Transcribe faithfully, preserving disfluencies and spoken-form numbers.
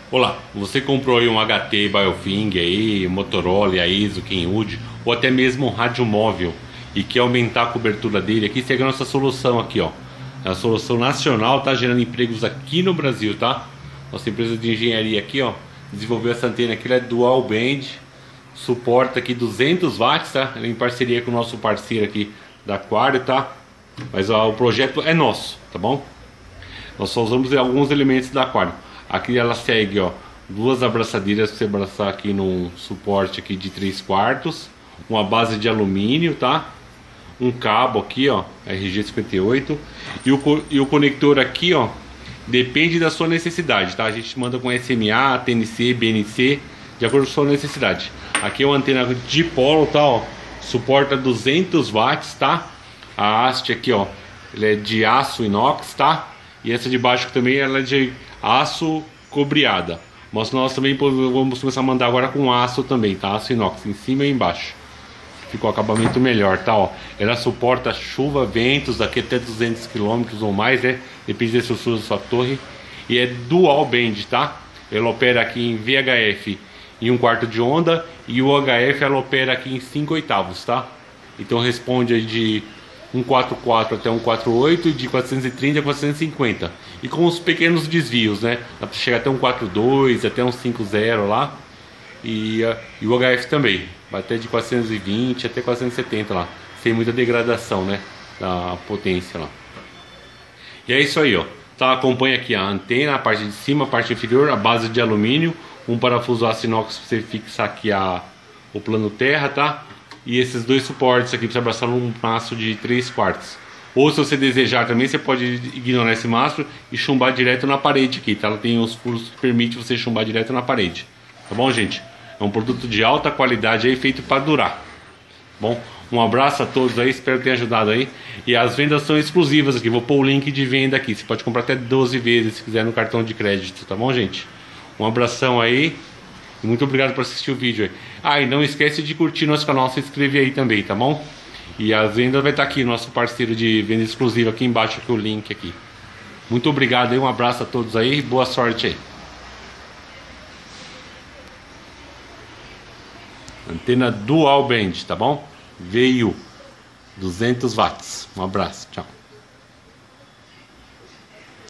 Olá, você comprou aí um H T Biofing aí, Motorola, a ISO, Kenwood, ou até mesmo um rádio móvel e quer aumentar a cobertura dele aqui, segue a nossa solução aqui, ó. É a solução nacional, tá gerando empregos aqui no Brasil, tá? Nossa empresa de engenharia aqui, ó, desenvolveu essa antena aqui, ela é dual band, suporta aqui duzentos watts, tá? Ela é em parceria com o nosso parceiro aqui da Aquário, tá? Mas ó, o projeto é nosso, tá bom? Nós só usamos alguns elementos da Aquário. Aqui ela segue, ó, duas abraçadeiras para você abraçar aqui num suporte aqui de três quartos, uma base de alumínio, tá? Um cabo aqui, ó, R G cinquenta e oito, e o, e o conector aqui, ó, depende da sua necessidade, tá? A gente manda com S M A, T N C, B N C, de acordo com a sua necessidade. Aqui é uma antena dipolo, tá, ó, suporta duzentos watts, tá? A haste aqui, ó, ela é de aço inox, tá? E essa de baixo também ela é de aço cobreada. Mas nós também vamos começar a mandar agora com aço também, tá? Aço inox, em cima e embaixo. Ficou o acabamento melhor, tá? Ó. Ela suporta chuva, ventos, daqui até duzentos quilômetros ou mais, né? Depende da estrutura da sua torre. E é dual band, tá? Ela opera aqui em V H F em um quarto de onda. E o H F ela opera aqui em cinco oitavos, tá? Então responde de cento e quarenta e quatro até cento e quarenta e oito, de quatrocentos e trinta a quatrocentos e cinquenta, e com os pequenos desvios, né? Dá para chegar até um quarenta e dois, até um cinquenta lá, e, uh, e o H F também, vai até de quatrocentos e vinte até quatrocentos e setenta lá, sem muita degradação, né? Da potência lá. E é isso aí, ó. Tá, acompanha aqui a antena, a parte de cima, a parte inferior, a base de alumínio, um parafuso aço inox para você fixar aqui a, o plano terra, tá? E esses dois suportes aqui para você abraçar num maço de três quartos. Ou se você desejar também, você pode ignorar esse maço e chumbar direto na parede aqui, tá? Ela tem os furos que permitem você chumbar direto na parede. Tá bom, gente? É um produto de alta qualidade aí, feito para durar. Bom, um abraço a todos aí, espero que tenha ajudado aí. E as vendas são exclusivas aqui, vou pôr o link de venda aqui. Você pode comprar até doze vezes se quiser no cartão de crédito, tá bom, gente? Um abração aí. Muito obrigado por assistir o vídeo aí. Ah, e não esquece de curtir nosso canal, se inscrever aí também, tá bom? E as vendas vai estar aqui, nosso parceiro de venda exclusiva aqui embaixo, aqui o link aqui. Muito obrigado aí, um abraço a todos aí, boa sorte aí. Antena dual band, tá bom? Veio duzentos watts. Um abraço, tchau.